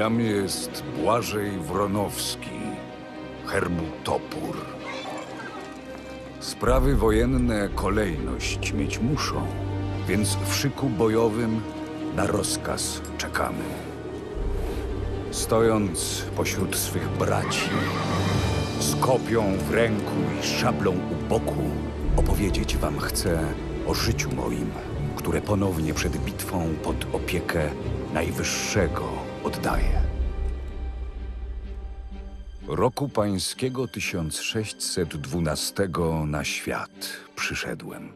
Jam jest Błażej Wronowski, herbu Topór. Sprawy wojenne kolejność mieć muszą, więc w szyku bojowym na rozkaz czekamy. Stojąc pośród swych braci, z kopią w ręku i szablą u boku, opowiedzieć wam chcę o życiu moim, które ponownie przed bitwą pod opiekę Najwyższego oddaję. Roku pańskiego 1612 na świat przyszedłem.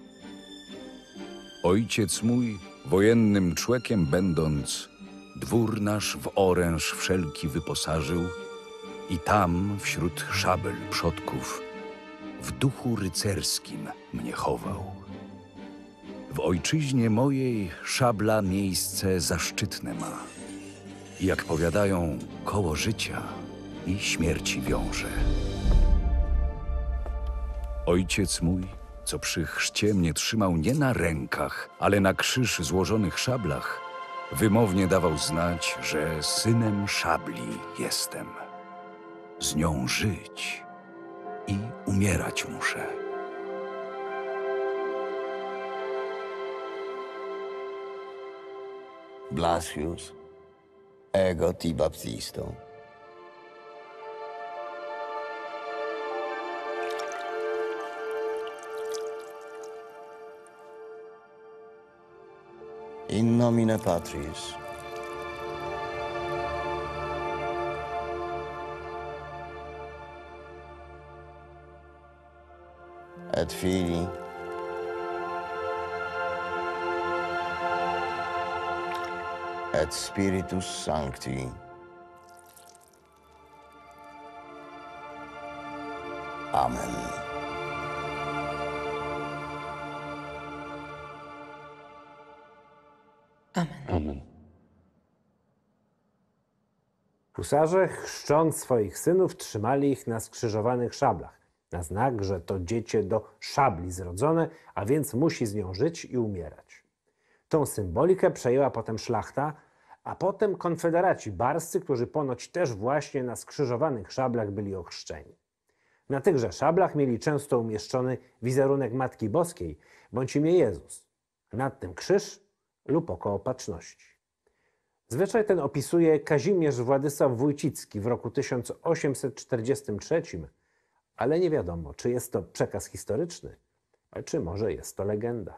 Ojciec mój, wojennym człekiem będąc, dwór nasz w oręż wszelki wyposażył i tam, wśród szabel przodków, w duchu rycerskim mnie chował. W ojczyźnie mojej szabla miejsce zaszczytne ma. I jak powiadają, koło życia i śmierci wiąże. Ojciec mój, co przy chrzcie mnie trzymał nie na rękach, ale na krzyż złożonych szablach, wymownie dawał znać, że synem szabli jestem. Z nią żyć i umierać muszę. Blasius, ego ti baptisto. In nomine Patris, et Filii, et Spiritus Sancti. Amen. Amen. Husarze, chrzcząc swoich synów, trzymali ich na skrzyżowanych szablach, na znak, że to dziecię do szabli zrodzone, a więc musi z nią żyć i umierać. Tą symbolikę przejęła potem szlachta, a potem konfederaci barscy, którzy ponoć też właśnie na skrzyżowanych szablach byli ochrzczeni. Na tychże szablach mieli często umieszczony wizerunek Matki Boskiej bądź imię Jezus, nad tym krzyż lub oko opatrzności. Zwyczaj ten opisuje Kazimierz Władysław Wójcicki w roku 1843, ale nie wiadomo, czy jest to przekaz historyczny, a czy może jest to legenda.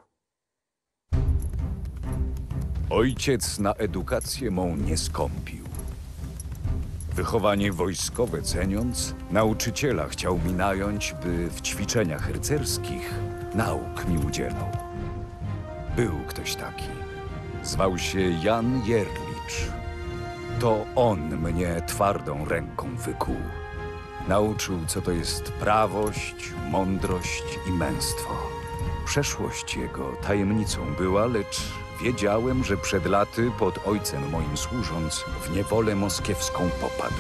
Ojciec na edukację mą nie skąpił. Wychowanie wojskowe ceniąc, nauczyciela chciał mi nająć, by w ćwiczeniach rycerskich nauk mi udzielał. Był ktoś taki. Zwał się Jan Jerlicz. To on mnie twardą ręką wykuł. Nauczył, co to jest prawość, mądrość i męstwo. Przeszłość jego tajemnicą była, lecz wiedziałem, że przed laty pod ojcem moim służąc w niewolę moskiewską popadł.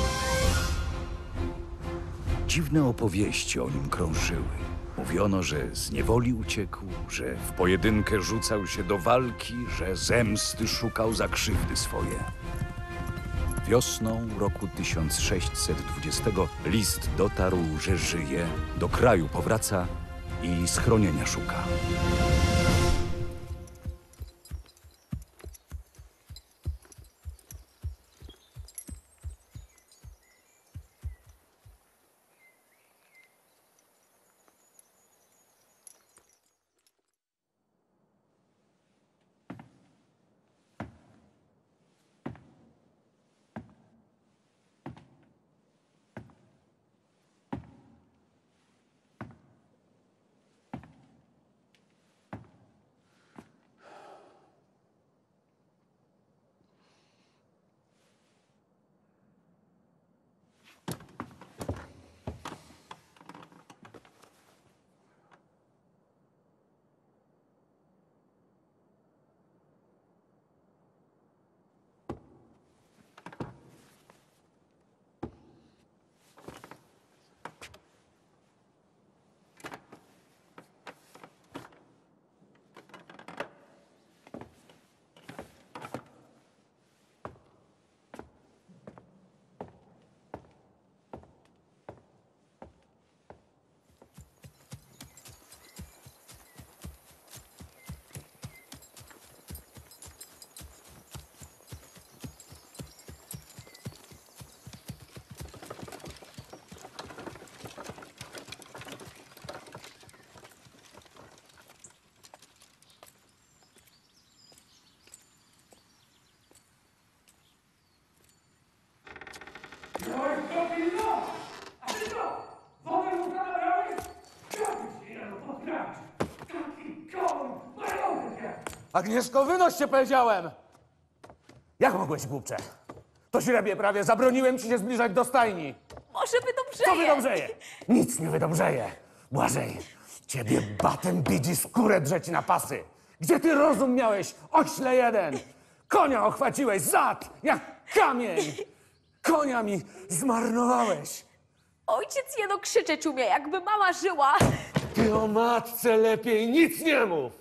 Dziwne opowieści o nim krążyły. Mówiono, że z niewoli uciekł, że w pojedynkę rzucał się do walki, że zemsty szukał za krzywdy swoje. Wiosną roku 1620 list dotarł, że żyje, do kraju powraca i schronienia szuka. Miałeś go pilnować! A ty co? Wodę mu zabrałeś? Jak się jeno potrafisz? Taki koń! Majątek jak! Agnieszko, wynoś się, powiedziałem! Jak mogłeś, głupcze? To źrebie prawie, zabroniłem ci się zbliżać do stajni. Może wydobrzeje. Co wydobrzeje? Nic nie wydobrzeje. Błażej, ciebie batem bidzi skórę drzeć na pasy. Gdzie ty rozum miałeś, ośle jeden? Konia ochwaciłeś, zad, jak kamień. Konia mi zmarnowałeś. Ojciec jeno krzyczeć umie, jakby mama żyła. Ty o matce lepiej nic nie mów.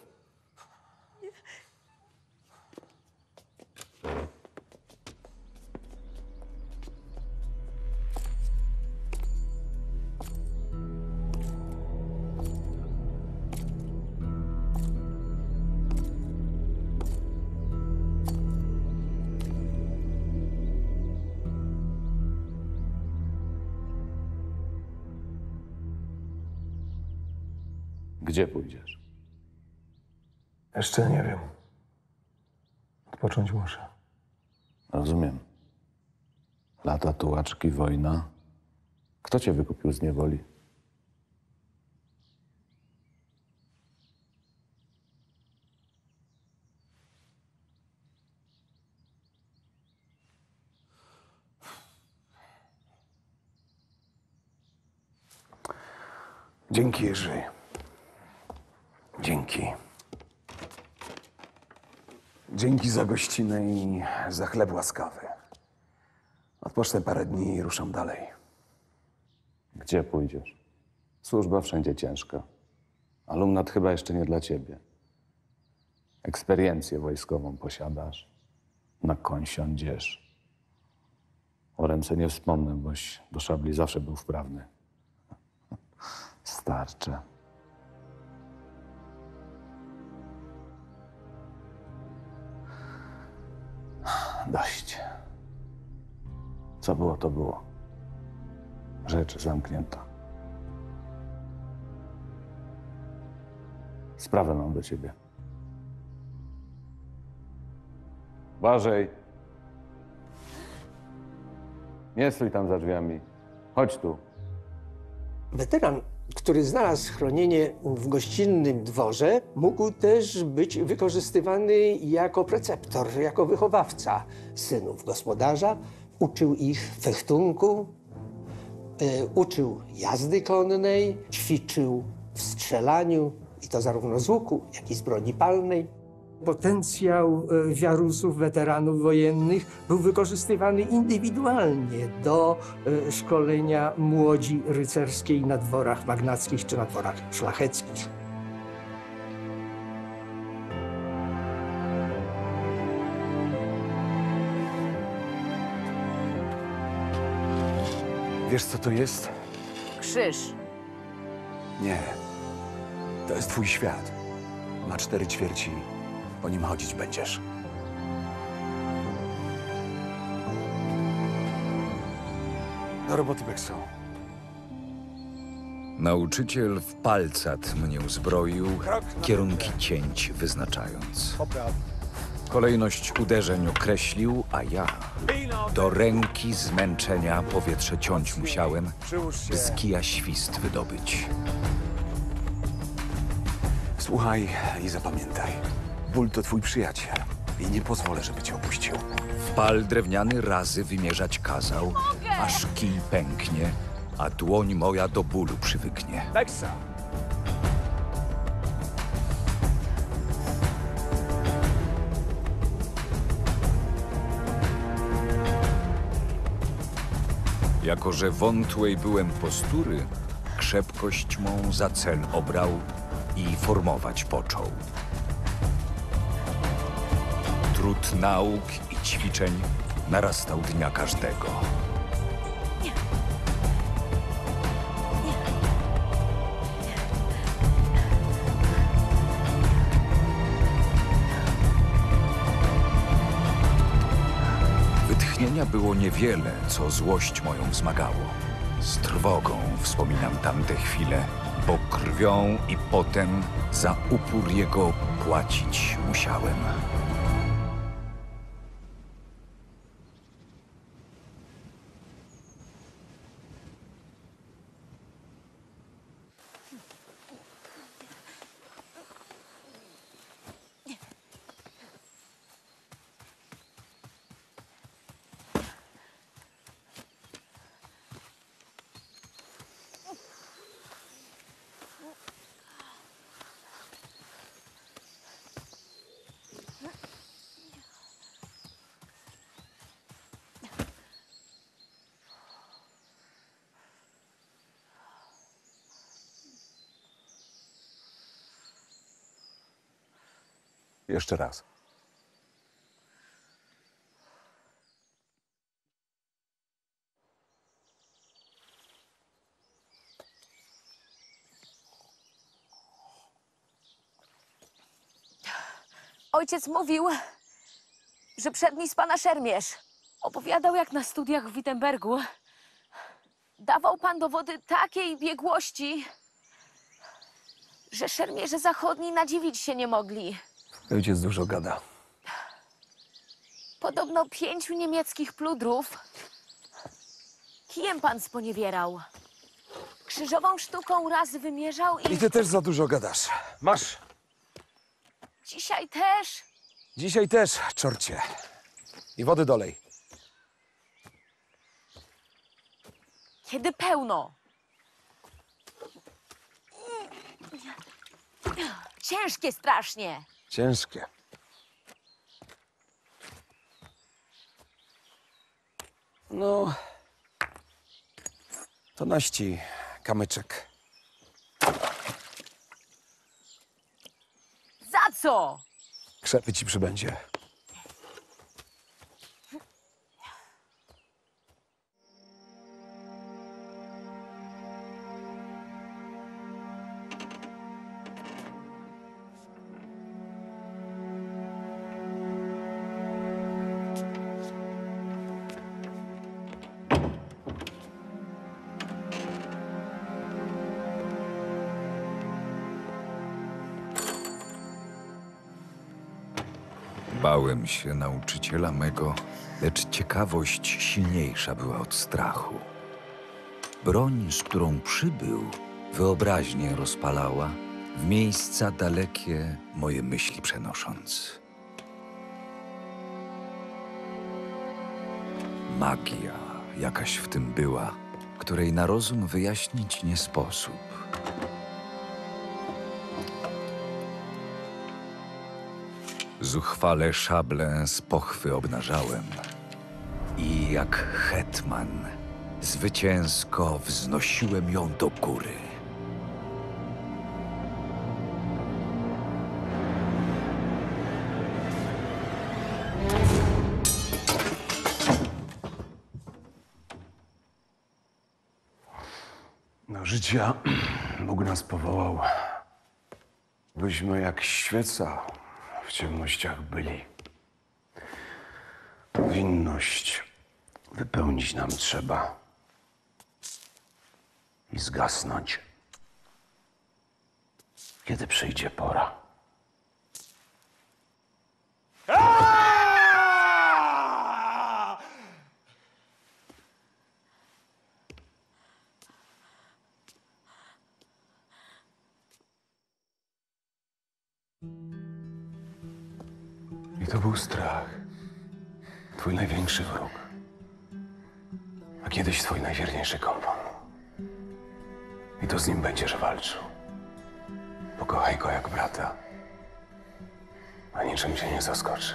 Gdzie pójdziesz? Jeszcze nie wiem. Odpocząć muszę. Rozumiem. Lata, tułaczki, wojna. Kto cię wykupił z niewoli? Dzięki, Jerzy. Dzięki. Dzięki za gościnę i za chleb łaskawy. Odpocznę parę dni i ruszam dalej. Gdzie pójdziesz? Służba wszędzie ciężka. Alumnat chyba jeszcze nie dla ciebie. Eksperiencję wojskową posiadasz. Na koń siądziesz. O ręce nie wspomnę, boś do szabli zawsze był wprawny. Starcze. Dość. Co było, to było. Rzecz zamknięta. Sprawę mam do ciebie. Błażej. Nie stój tam za drzwiami. Chodź tu. Weteran, który znalazł schronienie w gościnnym dworze, mógł też być wykorzystywany jako preceptor, jako wychowawca synów gospodarza. Uczył ich fechtunku, uczył jazdy konnej, ćwiczył w strzelaniu, i to zarówno z łuku, jak i z broni palnej. Potencjał wiarusów, weteranów wojennych był wykorzystywany indywidualnie do szkolenia młodzi rycerskiej na dworach magnackich czy na dworach szlacheckich. Wiesz, co to jest? Krzyż. Nie. To jest twój świat. Ma 4 ćwierci. Po nim chodzić będziesz. Do roboty, Bekso. Nauczyciel w palcat mnie uzbroił, kierunki cięć wyznaczając. Kolejność uderzeń określił, a ja do ręki zmęczenia powietrze ciąć musiałem, by z kija świst wydobyć. Słuchaj i zapamiętaj. Ból to twój przyjaciel i nie pozwolę, żeby cię opuścił. W pal drewniany razy wymierzać kazał, aż kij pęknie, a dłoń moja do bólu przywyknie. Beksa! Jako że wątłej byłem postury, krzepkość mą za cel obrał i formować począł. Trud nauk i ćwiczeń narastał dnia każdego. Wytchnienia było niewiele, co złość moją wzmagało. Z trwogą wspominam tamte chwile, bo krwią i potem za upór jego płacić musiałem. Jeszcze raz. Ojciec mówił, że przedni z pana szermierz. Opowiadał, jak na studiach w Wittenbergu dawał pan dowody takiej biegłości, że szermierze zachodni nadziwić się nie mogli. Ojciec dużo gada. Podobno 5 niemieckich pludrów kijem pan sponiewierał. Krzyżową sztuką raz wymierzał i I ty też za dużo gadasz. Masz. dzisiaj też. Dzisiaj też, czorcie. I wody dolej. Kiedy pełno. Ciężkie strasznie. Ciężkie. No, to naści kamyczek. Za co? Krzepy ci przybędzie. Bałem się nauczyciela mego, lecz ciekawość silniejsza była od strachu. Broń, z którą przybył, wyobraźnię rozpalała, w miejsca dalekie moje myśli przenosząc. Magia jakaś w tym była, której na rozum wyjaśnić nie sposób. Zuchwale szablę z pochwy obnażałem i jak hetman zwycięsko wznosiłem ją do góry. Do życia Bóg nas powołał, byśmy jak świeca w ciemnościach byli. Winność wypełnić nam trzeba i zgasnąć, kiedy przyjdzie pora. I to był strach. Twój największy wróg. A kiedyś twój najwierniejszy kompan. I to z nim będziesz walczył. Pokochaj go jak brata. A niczym cię nie zaskoczy.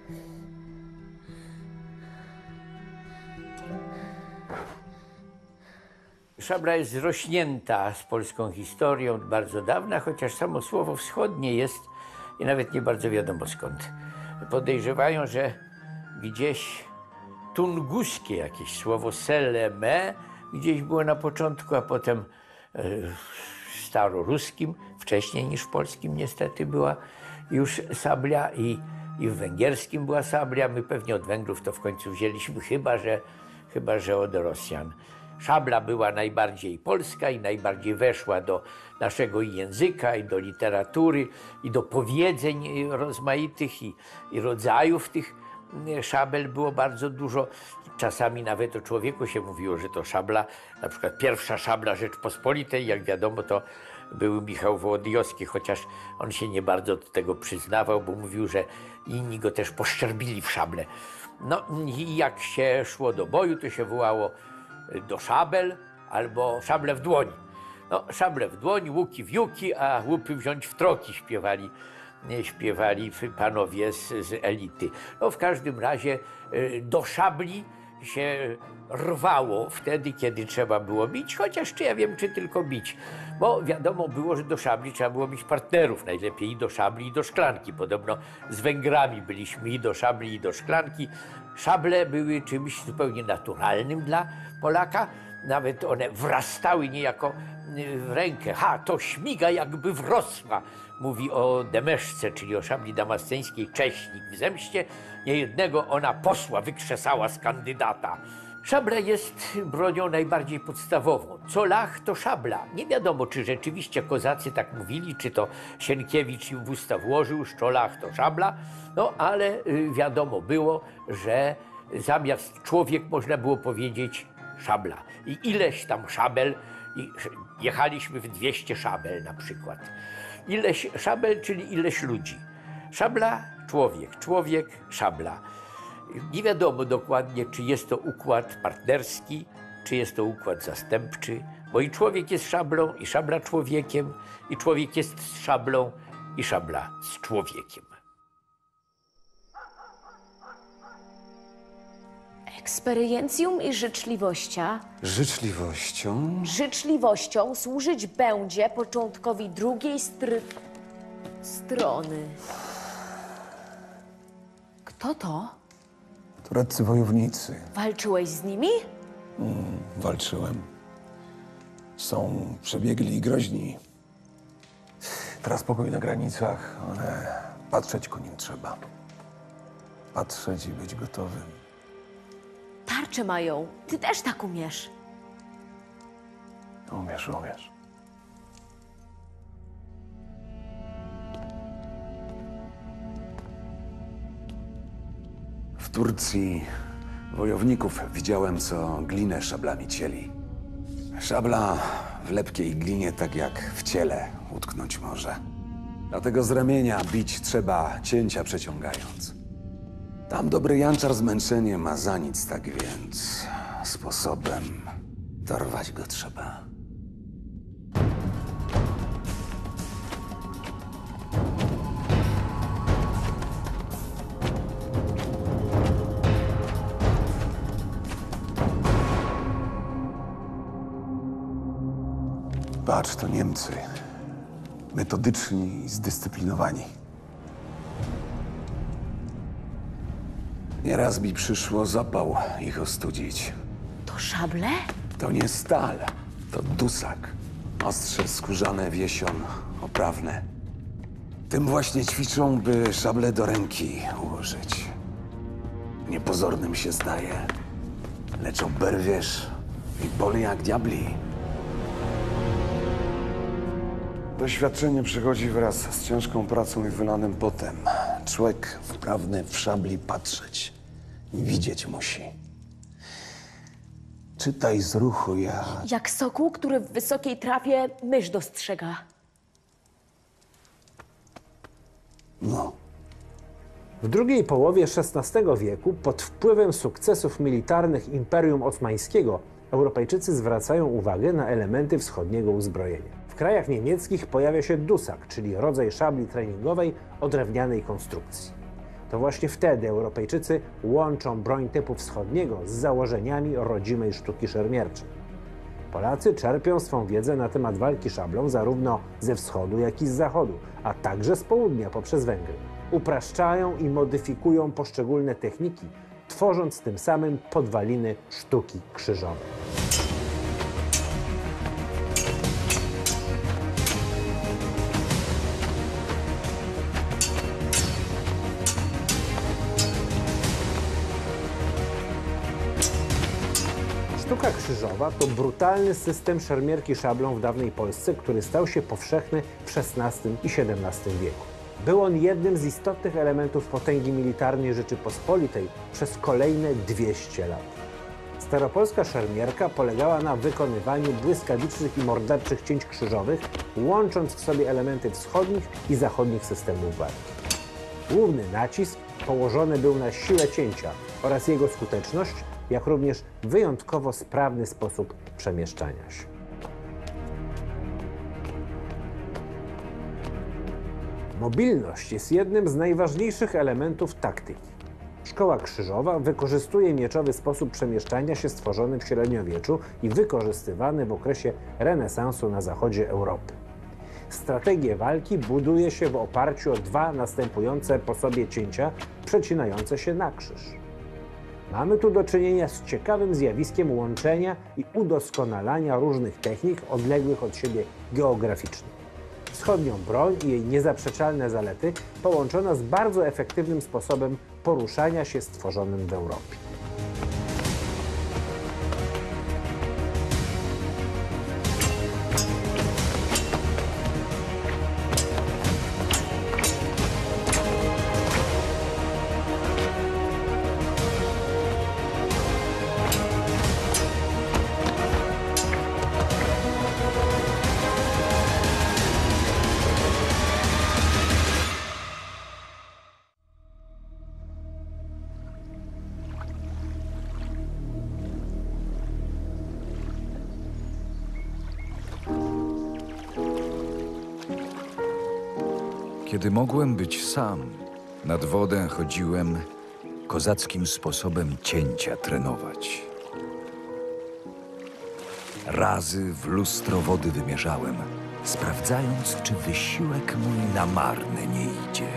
Szabla jest zrośnięta z polską historią od bardzo dawna, chociaż samo słowo wschodnie jest i nawet nie bardzo wiadomo skąd. Podejrzewają, że gdzieś tunguskie jakieś słowo seleme gdzieś było na początku, a potem w staroruskim, wcześniej niż w polskim niestety była już sablia i w węgierskim była sablia. My pewnie od Węgrów to w końcu wzięliśmy, chyba że od Rosjan. Szabla była najbardziej polska i najbardziej weszła do naszego języka i do literatury i do powiedzeń rozmaitych i rodzajów tych szabel było bardzo dużo. Czasami nawet o człowieku się mówiło, że to szabla, na przykład pierwsza szabla Rzeczpospolitej, jak wiadomo, to był Michał Wołodyjowski, chociaż on się nie bardzo do tego przyznawał, bo mówił, że inni go też poszczerbili w szable. No i jak się szło do boju, to się wołało do szabel albo szable w dłoń. No, szable w dłoń, łuki w juki, a łupy wziąć w troki śpiewali panowie z elity. No, w każdym razie do szabli się rwało wtedy, kiedy trzeba było bić, chociaż czy ja wiem, czy tylko bić. Bo wiadomo było, że do szabli trzeba było mieć partnerów, najlepiej i do szabli, i do szklanki. Podobno z Węgrami byliśmy i do szabli, i do szklanki. Szable były czymś zupełnie naturalnym dla Polaka. Nawet one wrastały niejako w rękę. Ha, to śmiga jakby wrosła. Mówi o Demeszce, czyli o szabli damasceńskiej, Cześnik w zemście. Niejednego ona posła wykrzesała z kandydata. Szabla jest bronią najbardziej podstawową. Co lach, to szabla. Nie wiadomo, czy rzeczywiście kozacy tak mówili, czy to Sienkiewicz im w usta włożył, szczolach to szabla. No, ale wiadomo było, że zamiast człowiek można było powiedzieć szabla. I ileś tam szabel, i jechaliśmy w 200 szabel na przykład. Ileś szabel, czyli ileś ludzi. Szabla, człowiek, człowiek, szabla. Nie wiadomo dokładnie, czy jest to układ partnerski, czy jest to układ zastępczy, bo i człowiek jest szablą, i szabla człowiekiem, i człowiek jest z szablą, i szabla z człowiekiem. Eksperiencjum i życzliwościa. Życzliwością? Życzliwością służyć będzie początkowi drugiej strony. Kto to? Tureccy wojownicy. Walczyłeś z nimi? Walczyłem. Są przebiegli i groźni. Teraz pokój na granicach, ale patrzeć ku nim trzeba. Patrzeć i być gotowym. Tarcze mają. Ty też tak umiesz. Umiesz, umiesz. W Turcji wojowników widziałem, co glinę szablami cieli. Szabla w lepkiej glinie tak jak w ciele utknąć może. Dlatego z ramienia bić trzeba, cięcia przeciągając. Tam dobry janczar zmęczenie ma za nic, tak więc sposobem dorwać go trzeba. Patrz, to Niemcy. Metodyczni i zdyscyplinowani. Nieraz mi przyszło zapał ich ostudzić. To szable? To nie stal, to dusak. Ostrze skórzane wiesion oprawne. Tym właśnie ćwiczą, by szable do ręki ułożyć. Niepozornym się zdaje, lecz oberwiesz i boli jak diabli. Doświadczenie przychodzi wraz z ciężką pracą i wylanym potem. Człowiek wprawny w szabli patrzeć i widzieć musi. Czytaj z ruchu, Jak sokół, który w wysokiej trawie mysz dostrzega. No. W drugiej połowie XVI wieku, pod wpływem sukcesów militarnych Imperium Osmańskiego, Europejczycy zwracają uwagę na elementy wschodniego uzbrojenia. W krajach niemieckich pojawia się dusak, czyli rodzaj szabli treningowej o drewnianej konstrukcji. To właśnie wtedy Europejczycy łączą broń typu wschodniego z założeniami rodzimej sztuki szermierczej. Polacy czerpią swą wiedzę na temat walki szablą zarówno ze wschodu, jak i z zachodu, a także z południa poprzez Węgry. Upraszczają i modyfikują poszczególne techniki, tworząc tym samym podwaliny sztuki krzyżowej. Sztuka krzyżowa to brutalny system szermierki szablą w dawnej Polsce, który stał się powszechny w XVI i XVII wieku. Był on jednym z istotnych elementów potęgi militarnej Rzeczypospolitej przez kolejne 200 lat. Staropolska szermierka polegała na wykonywaniu błyskawicznych i morderczych cięć krzyżowych, łącząc w sobie elementy wschodnich i zachodnich systemów walki. Główny nacisk położony był na siłę cięcia oraz jego skuteczność, jak również wyjątkowo sprawny sposób przemieszczania się. Mobilność jest jednym z najważniejszych elementów taktyki. Szkoła krzyżowa wykorzystuje mieczowy sposób przemieszczania się stworzony w średniowieczu i wykorzystywany w okresie renesansu na zachodzie Europy. Strategię walki buduje się w oparciu o dwa następujące po sobie cięcia przecinające się na krzyż. Mamy tu do czynienia z ciekawym zjawiskiem łączenia i udoskonalania różnych technik odległych od siebie geograficznie. Wschodnią broń i jej niezaprzeczalne zalety połączono z bardzo efektywnym sposobem poruszania się stworzonym w Europie. Kiedy mogłem być sam, nad wodę chodziłem kozackim sposobem cięcia trenować. Razy w lustro wody wymierzałem, sprawdzając, czy wysiłek mój na marne nie idzie.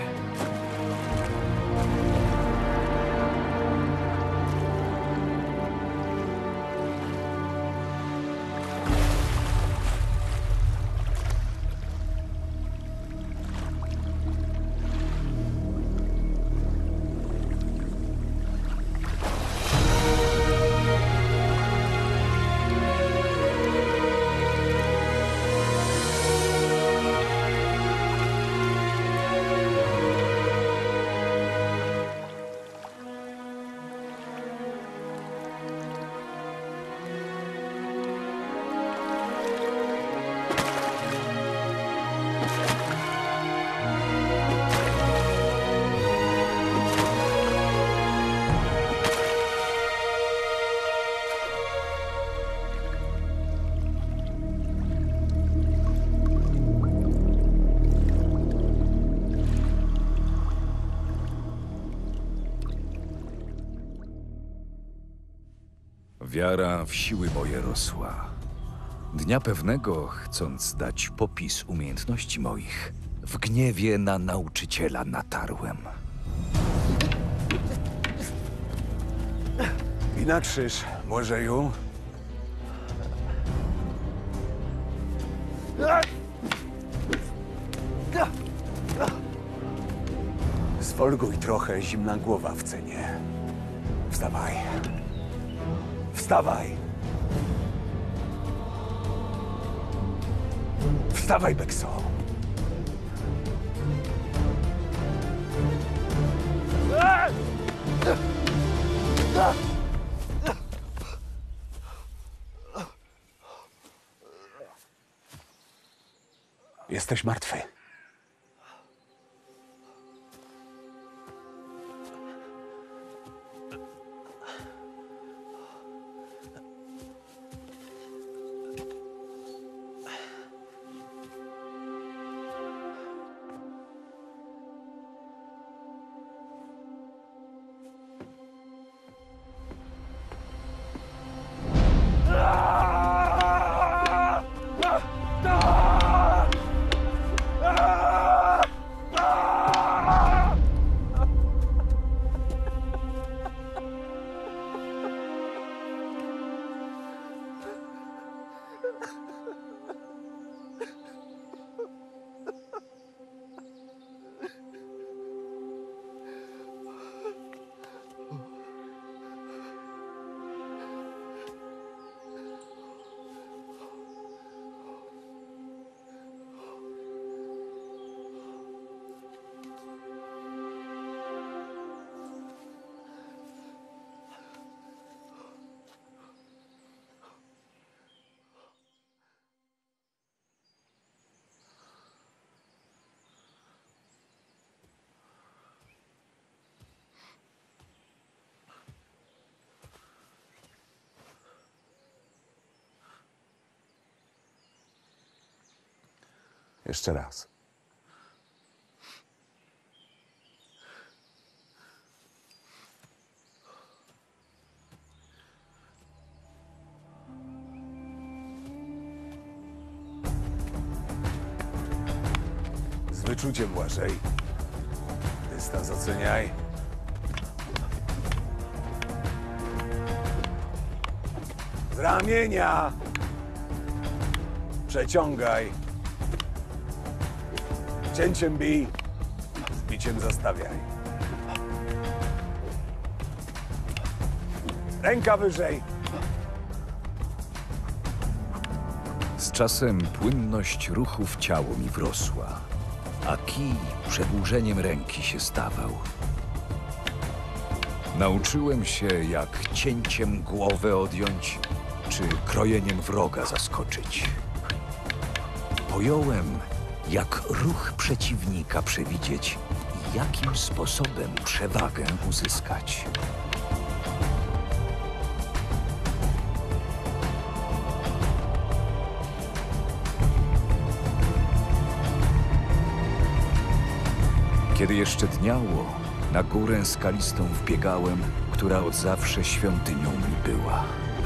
Wiara w siły moje rosła. Dnia pewnego, chcąc dać popis umiejętności moich, w gniewie na nauczyciela natarłem. I na krzyż, Młożeju. Sfolguj trochę, zimna głowa w cenie. Wstawaj. Wstawaj! Wstawaj, Bekso! Jesteś martwy. Jeszcze raz. wyczucie, Błażej. Dystans oceniaj. Z ramienia! Przeciągaj. Cięciem bij. Z biciem zastawiaj. Ręka wyżej. Z czasem płynność ruchów ciało mi wrosła, a kij przedłużeniem ręki się stawał. Nauczyłem się, jak cięciem głowę odjąć, czy krojeniem wroga zaskoczyć. Pojąłem, jak ruch przeciwnika przewidzieć i jakim sposobem przewagę uzyskać. Kiedy jeszcze dniało, na górę skalistą wbiegałem, która od zawsze świątynią mi była.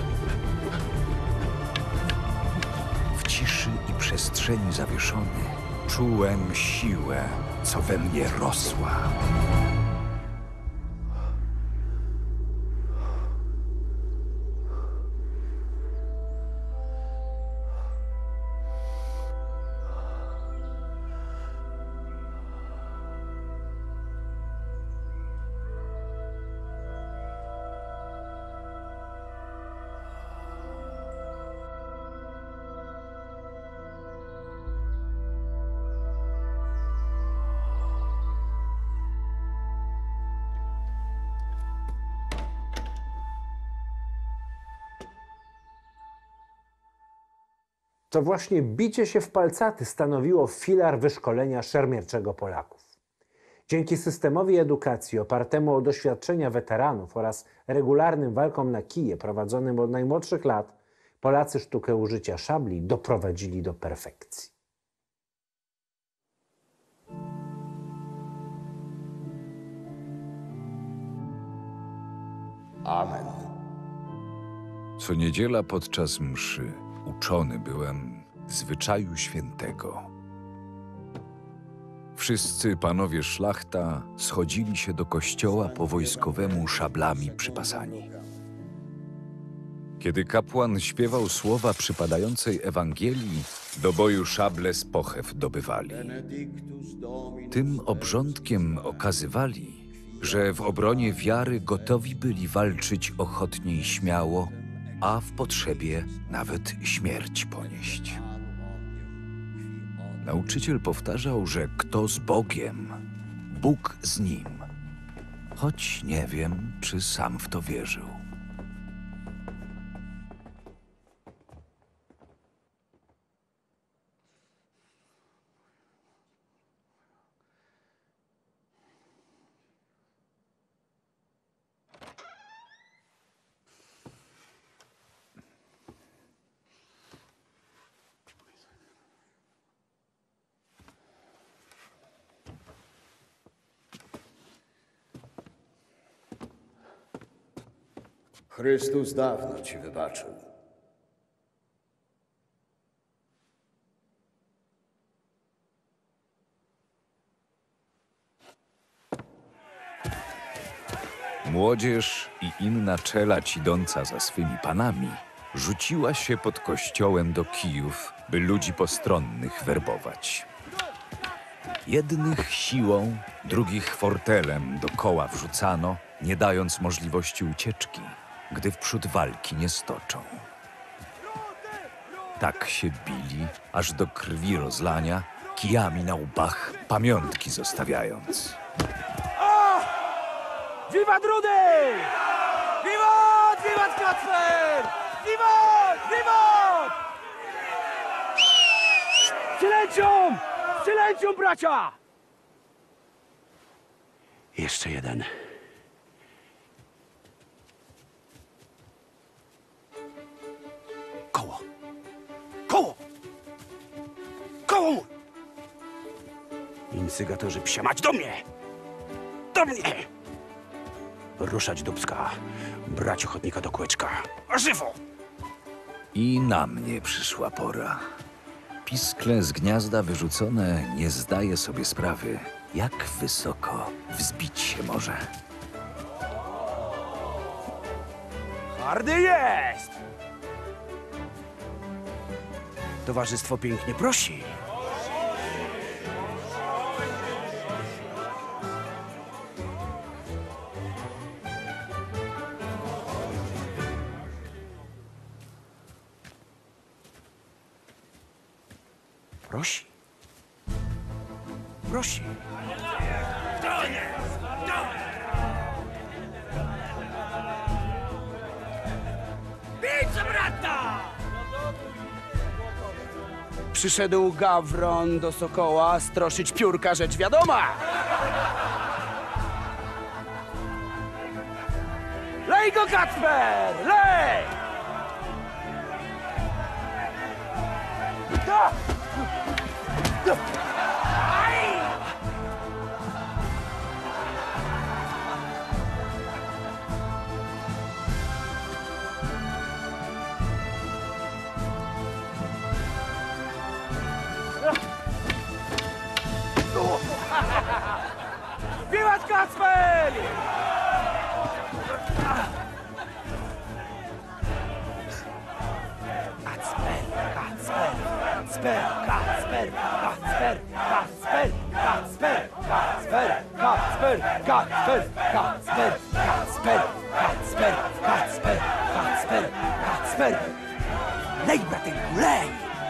W ciszy i przestrzeni zawieszony czułem siłę, co we mnie rosła. To właśnie bicie się w palcaty stanowiło filar wyszkolenia szermierczego Polaków. Dzięki systemowi edukacji opartemu o doświadczenia weteranów oraz regularnym walkom na kije prowadzonym od najmłodszych lat, Polacy sztukę użycia szabli doprowadzili do perfekcji. Amen. Co niedziela podczas mszy uczony byłem zwyczaju świętego. Wszyscy panowie szlachta schodzili się do kościoła po wojskowemu szablami przypasani. Kiedy kapłan śpiewał słowa przypadającej Ewangelii, do boju szable z pochew dobywali. Tym obrządkiem okazywali, że w obronie wiary gotowi byli walczyć ochotnie i śmiało, a w potrzebie nawet śmierć ponieść. Nauczyciel powtarzał, że kto z Bogiem, Bóg z nim, choć nie wiem, czy sam w to wierzył. Chrystus dawno ci wybaczył. Młodzież i inna czelać idąca za swymi panami rzuciła się pod kościołem do kijów, by ludzi postronnych werbować. Jednych siłą, drugich fortelem do koła wrzucano, nie dając możliwości ucieczki, gdy wprzód walki nie stoczą. Tak się bili, aż do krwi rozlania, kijami na łbach pamiątki zostawiając. Wiwat Rudy! Wiwat! Wiwat Kacper! Wiwat! Wiwat! Silencium! Silencium, bracia! Jeszcze jeden. Koło! Koło! Koło! Incygatorzy psia mać do mnie! Do mnie! Ruszać Dubska, brać ochotnika do kółeczka. A żywo! I na mnie przyszła pora. piskle z gniazda wyrzucone nie zdaje sobie sprawy, jak wysoko wzbić się może. Hardy jest! Towarzystwo pięknie prosi. Prosi. Prosi. Przyszedł Gawron do Sokoła stroszyć piórka, rzecz wiadoma. Lej go, Kacper! Lej! Wielać, Kacper! Kacper! Lej, bratenku, lej!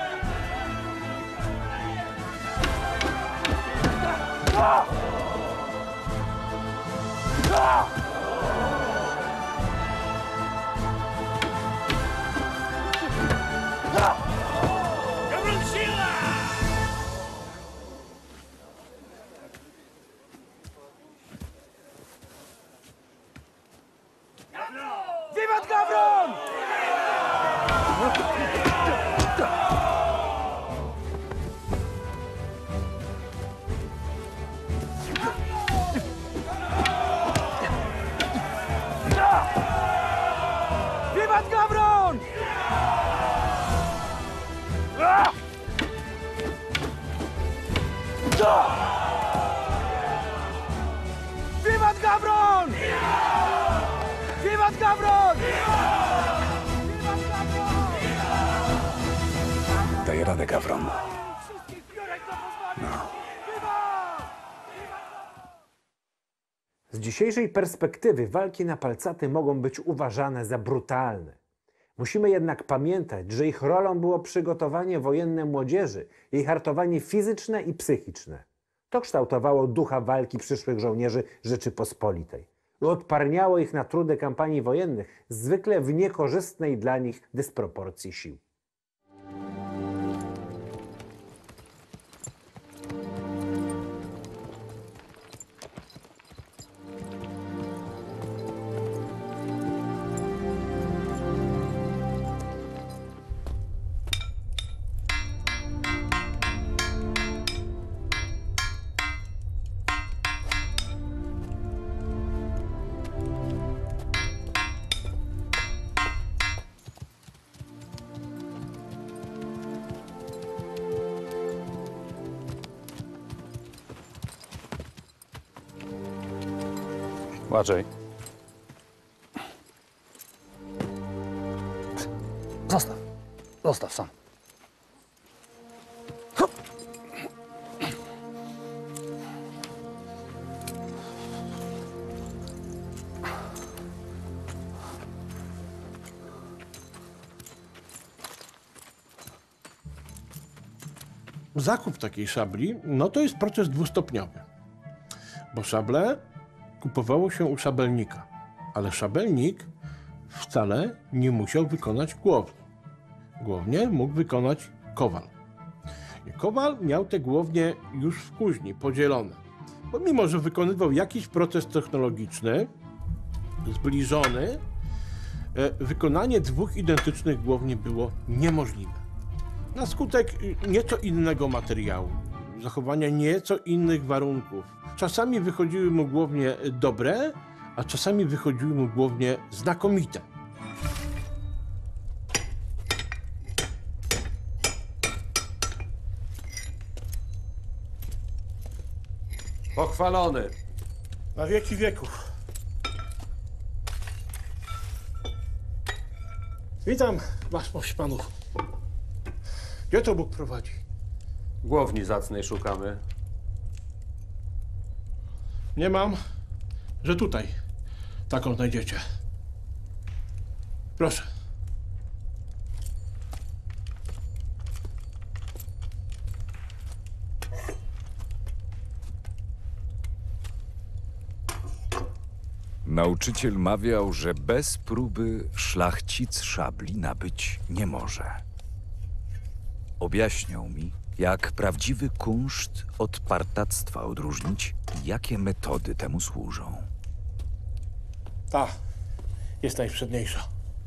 Wiwat Gawron! Wiwat Gawron! Wiwat Gawron! Wiwat Gawron! Daję radę, Gawron. Z dzisiejszej perspektywy walki na palcaty mogą być uważane za brutalne. Musimy jednak pamiętać, że ich rolą było przygotowanie wojenne młodzieży, jej hartowanie fizyczne i psychiczne. To kształtowało ducha walki przyszłych żołnierzy Rzeczypospolitej i odparniało ich na trudy kampanii wojennych, zwykle w niekorzystnej dla nich dysproporcji sił. Łażej. Zostaw sam. Zakup takiej szabli, no to jest proces dwustopniowy. Bo szable kupowało się u szabelnika, ale szabelnik wcale nie musiał wykonać głowni. Głownię mógł wykonać kowal. I kowal miał te głownie już w kuźni podzielone. Bo mimo, że wykonywał jakiś proces technologiczny, zbliżony, wykonanie dwóch identycznych głowni było niemożliwe. Na skutek nieco innego materiału, zachowania nieco innych warunków. Czasami wychodziły mu głownie dobre, a czasami wychodziły mu głownie znakomite. Pochwalony. Na wieki wieków. Witam, waszmość panów. Gdzie to Bóg prowadzi? Głowni zacnej szukamy. Nie mam, że tutaj taką znajdziecie. Proszę. Nauczyciel mawiał, że bez próby szlachcic szabli nabyć nie może. Objaśniał mi, jak prawdziwy kunszt od partactwa odróżnić i jakie metody temu służą. Ta jest najsprzedniejsza.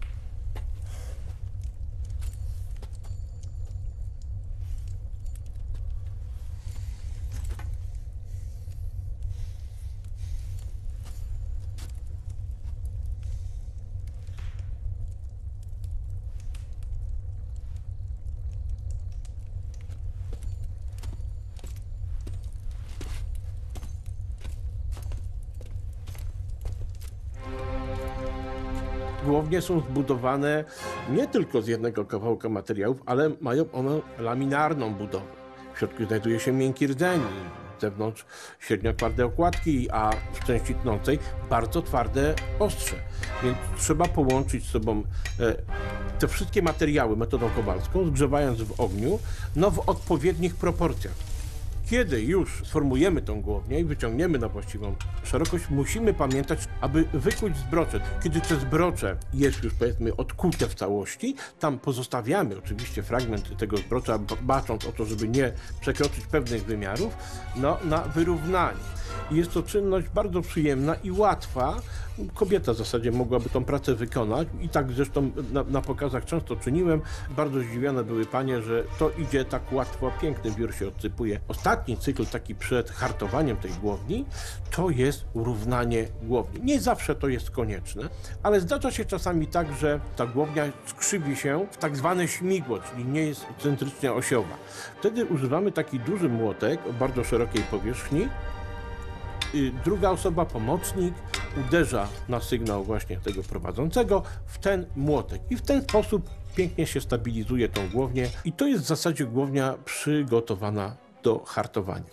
Głownie są zbudowane nie tylko z jednego kawałka materiałów, ale mają one laminarną budowę. W środku znajduje się miękki rdzeń, z zewnątrz średnio twarde okładki, a w części tnącej bardzo twarde ostrze. Więc trzeba połączyć z sobą te wszystkie materiały metodą kowalską, zgrzewając w ogniu, no w odpowiednich proporcjach. Kiedy już sformujemy tą głownię i wyciągniemy na właściwą szerokość, musimy pamiętać, aby wykuć zbrocze. Kiedy to zbrocze jest już, powiedzmy, odkute w całości, tam pozostawiamy oczywiście fragment tego zbrocza, bacząc o to, żeby nie przekroczyć pewnych wymiarów, no, na wyrównanie. I jest to czynność bardzo przyjemna i łatwa. Kobieta w zasadzie mogłaby tą pracę wykonać i tak zresztą na pokazach często czyniłem. Bardzo zdziwione były panie, że to idzie tak łatwo, piękny wiór się odsypuje. Ostatni cykl taki przed hartowaniem tej głowni to jest równanie głowni. Nie zawsze to jest konieczne, ale zdarza się czasami tak, że ta głownia skrzywi się w tak zwane śmigło, czyli nie jest centrycznie osiowa. Wtedy używamy taki duży młotek o bardzo szerokiej powierzchni. Druga osoba, pomocnik, uderza na sygnał właśnie tego prowadzącego w ten młotek i w ten sposób pięknie się stabilizuje tą głownię i to jest w zasadzie głownia przygotowana do hartowania.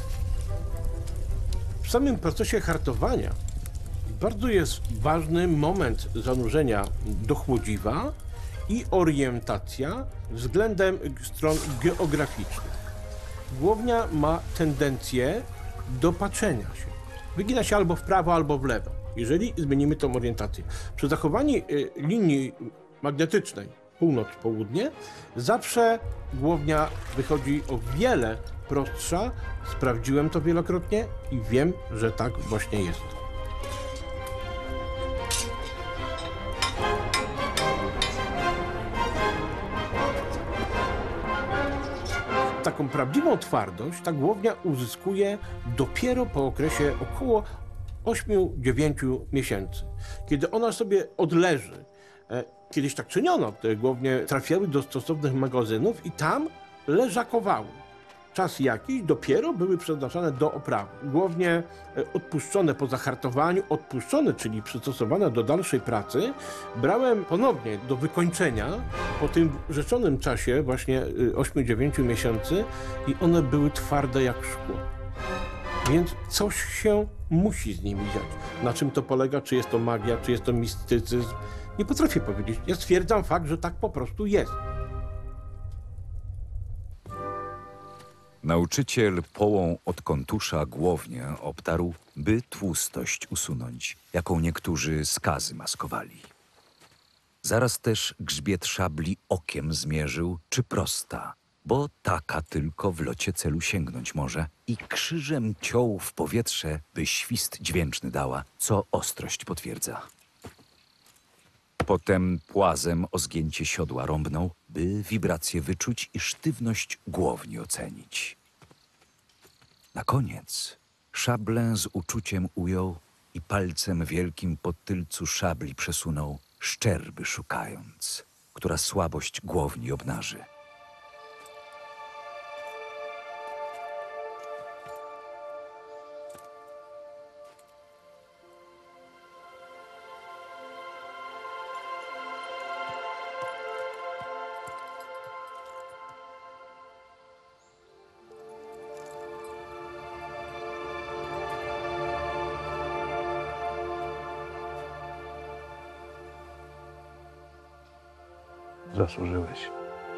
W samym procesie hartowania bardzo jest ważny moment zanurzenia do chłodziwa i orientacja względem stron geograficznych. Głownia ma tendencję do patrzenia się. Wygina się albo w prawo, albo w lewo. Jeżeli zmienimy tą orientację. Przy zachowaniu linii magnetycznej północ-południe zawsze głownia wychodzi o wiele prostsza. Sprawdziłem to wielokrotnie i wiem, że tak właśnie jest. Taką prawdziwą twardość ta głownia uzyskuje dopiero po okresie około 8-9 miesięcy. Kiedy ona sobie odleży, kiedyś tak czyniono, te głownie trafiały do stosownych magazynów i tam leżakowały. Czas jakiś dopiero były przeznaczone do oprawy. Głownie odpuszczone po zahartowaniu, czyli przystosowane do dalszej pracy, brałem ponownie do wykończenia po tym rzeczonym czasie, właśnie 8-9 miesięcy i one były twarde jak szkło. Więc coś się musi z nimi dziać. Na czym to polega? Czy jest to magia, czy jest to mistycyzm? Nie potrafię powiedzieć. Ja stwierdzam fakt, że tak po prostu jest. Nauczyciel połą od kontusza głownię obtarł, by tłustość usunąć, jaką niektórzy skazy maskowali. Zaraz też grzbiet szabli okiem zmierzył, czy prosta, bo taka tylko w locie celu sięgnąć może, i krzyżem ciął w powietrze, by świst dźwięczny dała, co ostrość potwierdza. Potem płazem o zgięcie siodła rąbnął, by wibrację wyczuć i sztywność głowni ocenić. Na koniec szablę z uczuciem ujął i palcem wielkim po tylcu szabli przesunął, szczerby szukając, która słabość głowni obnaży. zasłużyłeś.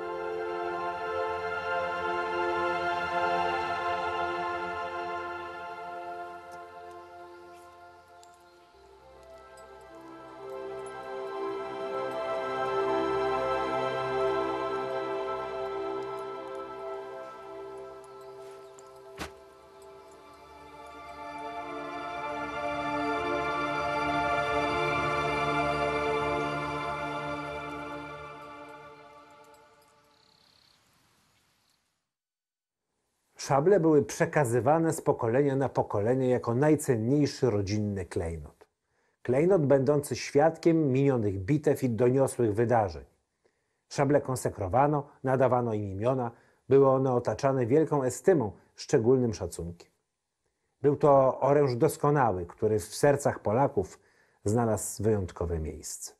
Szable były przekazywane z pokolenia na pokolenie jako najcenniejszy rodzinny klejnot. Klejnot będący świadkiem minionych bitew i doniosłych wydarzeń. Szable konsekrowano, nadawano im imiona, były one otaczane wielką estymą, szczególnym szacunkiem. Był to oręż doskonały, który w sercach Polaków znalazł wyjątkowe miejsce.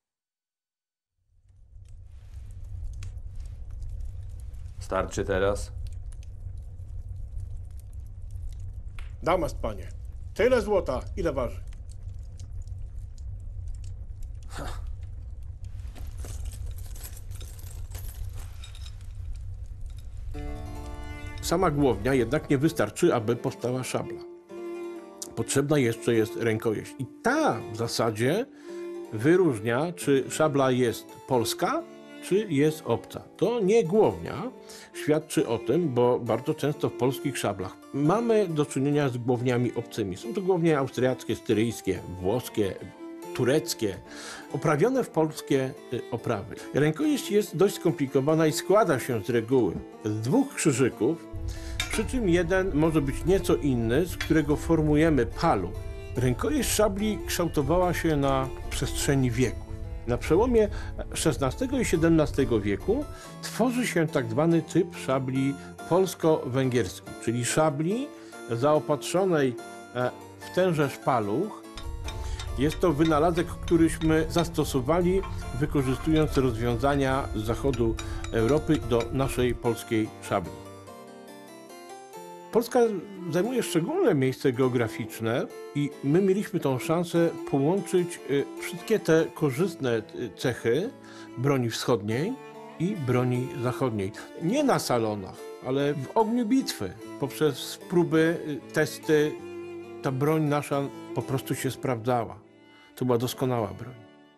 Starczy teraz? Damast, panie. Tyle złota. Ile waży? Sama głownia jednak nie wystarczy, aby powstała szabla. Potrzebna jeszcze jest rękojeść. I ta w zasadzie wyróżnia, czy szabla jest polska, czy jest obca. To nie głownia świadczy o tym, bo bardzo często w polskich szablach mamy do czynienia z głowniami obcymi. Są to głownie austriackie, styryjskie, włoskie, tureckie, oprawione w polskie oprawy. Rękojeść jest dość skomplikowana i składa się z reguły z dwóch krzyżyków, przy czym jeden może być nieco inny, z którego formujemy paluch. Rękojeść szabli kształtowała się na przestrzeni wieku. Na przełomie XVI i XVII wieku tworzy się tak zwany typ szabli polsko-węgierskiej, czyli szabli zaopatrzonej w tenże paluch. Jest to wynalazek, któryśmy zastosowali, wykorzystując rozwiązania z zachodu Europy do naszej polskiej szabli. Polska zajmuje szczególne miejsce geograficzne i my mieliśmy tą szansę połączyć wszystkie te korzystne cechy broni wschodniej i broni zachodniej. Nie na salonach, ale w ogniu bitwy. Poprzez próby, testy ta broń nasza po prostu się sprawdzała. To była doskonała broń.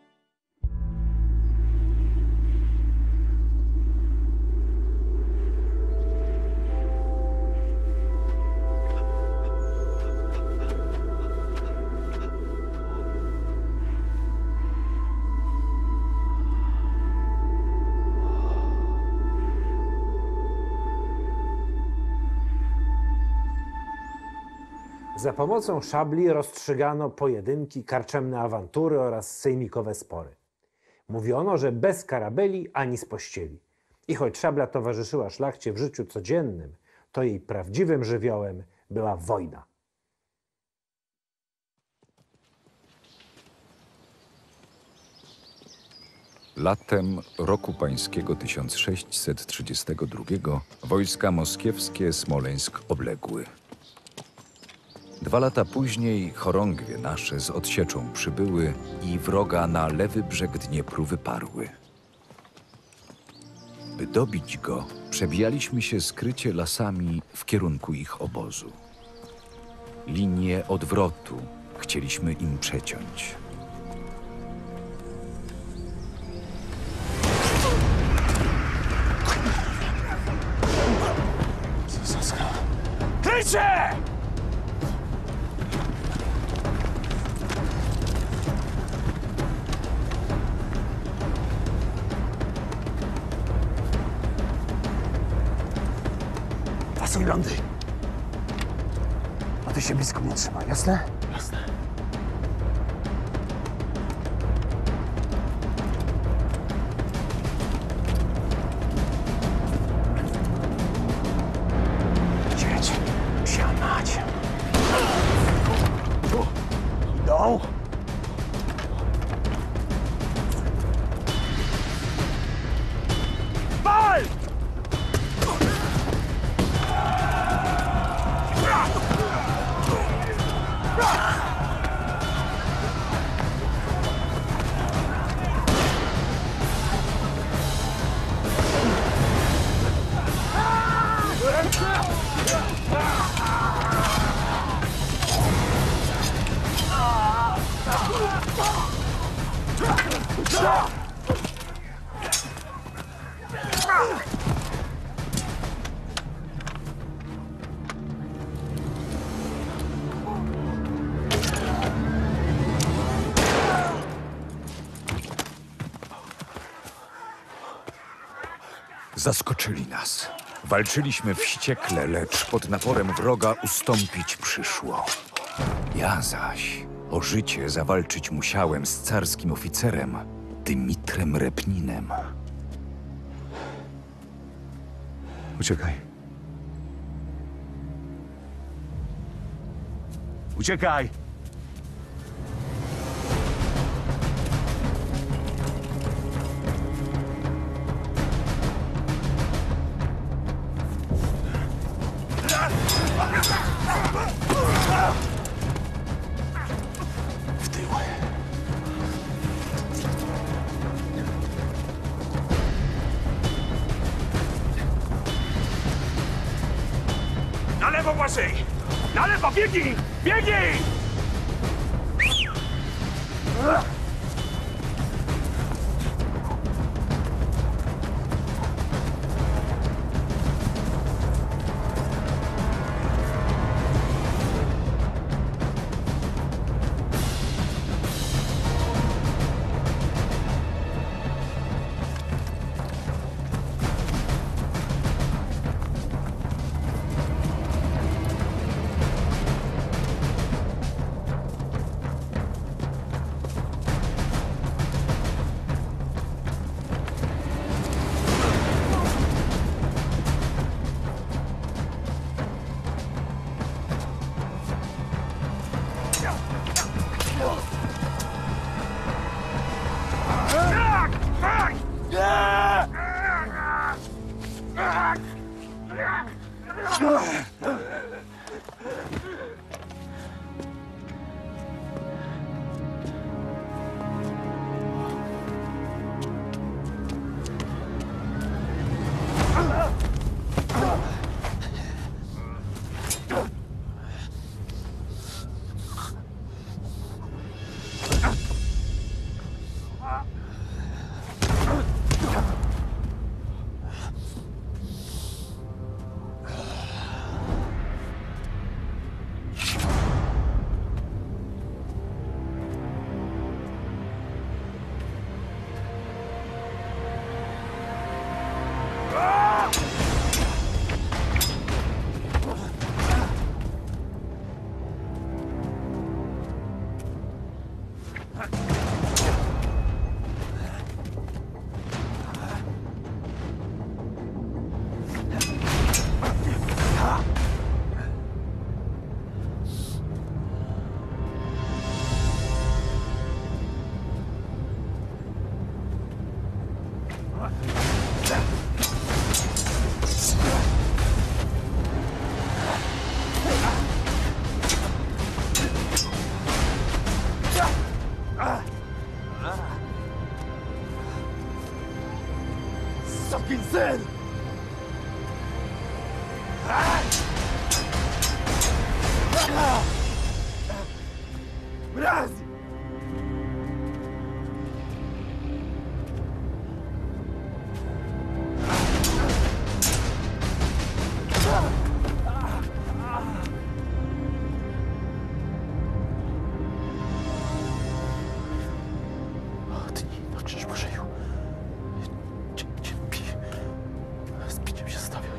Za pomocą szabli rozstrzygano pojedynki, karczemne awantury oraz sejmikowe spory. Mówiono, że bez karabeli ani z pościeli. I choć szabla towarzyszyła szlachcie w życiu codziennym, to jej prawdziwym żywiołem była wojna. Latem roku pańskiego 1632 wojska moskiewskie Smoleńsk obległy. 2 lata później chorągwie nasze z odsieczą przybyły i wroga na lewy brzeg Dniepru wyparły. By dobić go, przebijaliśmy się skrycie lasami w kierunku ich obozu. Linię odwrotu chcieliśmy im przeciąć. Krycie! Pasuj lądy. A ty się blisko mnie trzyma, jasne? Jasne. Jedź, siamać. Idą. Wal! Zaskoczyli nas. Walczyliśmy wściekle, lecz pod naporem wroga ustąpić przyszło. Ja zaś o życie zawalczyć musiałem z carskim oficerem, Dymitrem Repninem. Uciekaj. Uciekaj! W tył. Na lewo, Błażej! Na lewo, biegnij! Biegnij! Sukinsyn! Raz! Odnij, no krzyż Bożeju. Cierpi. Z biciem się stawia.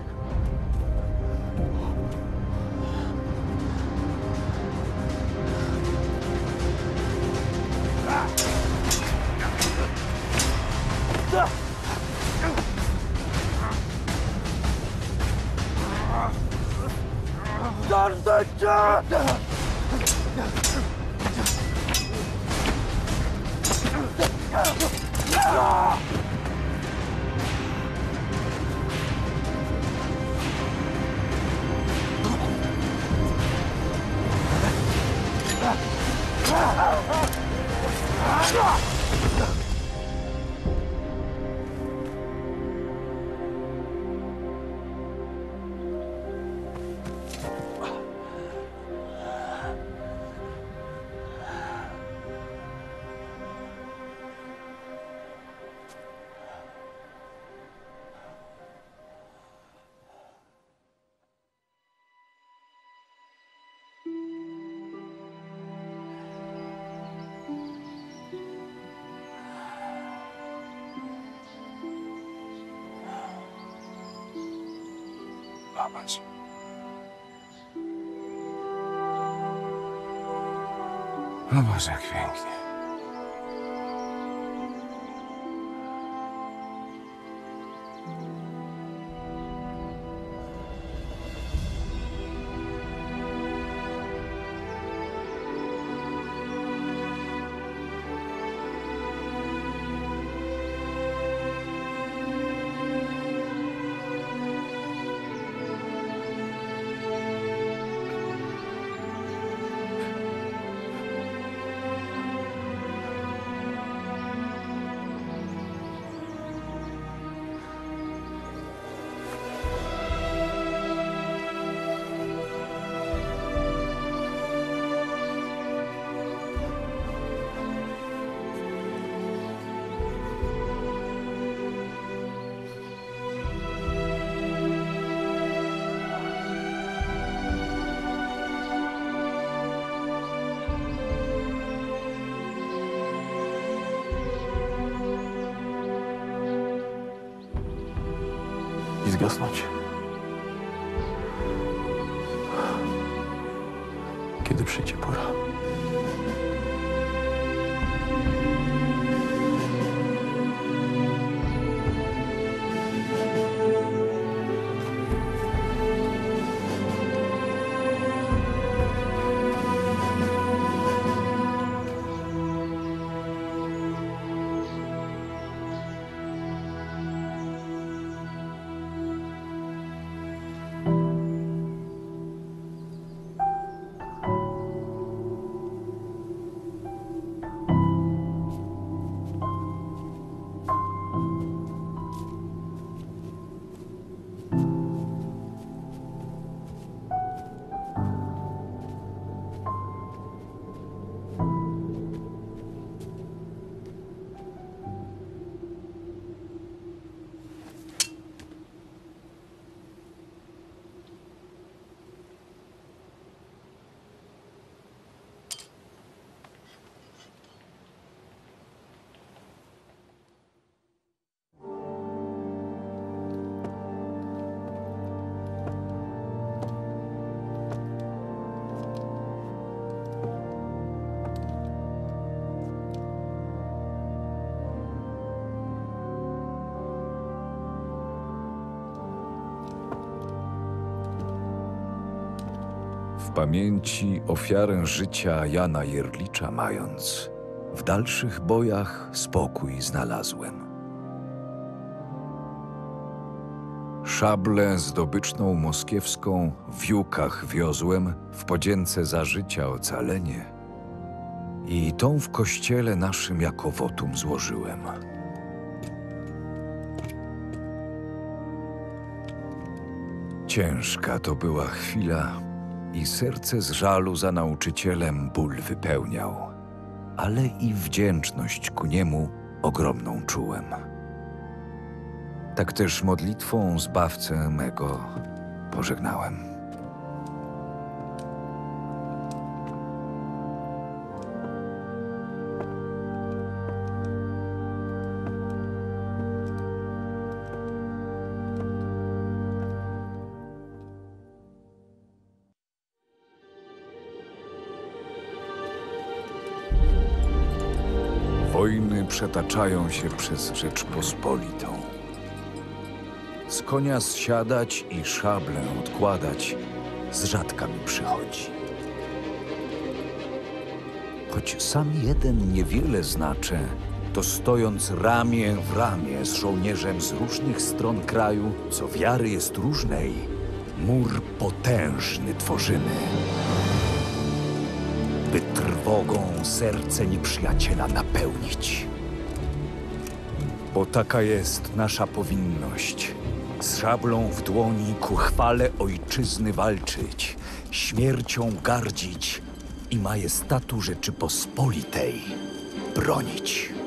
połapać. O Boże, jak pięknie. I zgasnąć. Kiedy przyjdzie pora. W pamięci ofiarę życia Jana Jerlicza mając, w dalszych bojach spokój znalazłem. Szablę zdobyczną moskiewską w Jukach wiozłem, w podzięce za życia ocalenie, i tą w kościele naszym jako wotum złożyłem. Ciężka to była chwila i serce z żalu za nauczycielem ból wypełniał, ale i wdzięczność ku niemu ogromną czułem. Tak też modlitwą Zbawcę mego pożegnałem. Wojny przetaczają się przez Rzeczpospolitą. Z konia zsiadać i szablę odkładać z rzadka mi przychodzi. Choć sam jeden niewiele znaczę, to stojąc ramię w ramię z żołnierzem z różnych stron kraju, co wiary jest różnej, mur potężny tworzymy, by trwogą serce nieprzyjaciela napełnić. Bo taka jest nasza powinność, z szablą w dłoni ku chwale ojczyzny walczyć, śmiercią gardzić i majestatu Rzeczypospolitej bronić.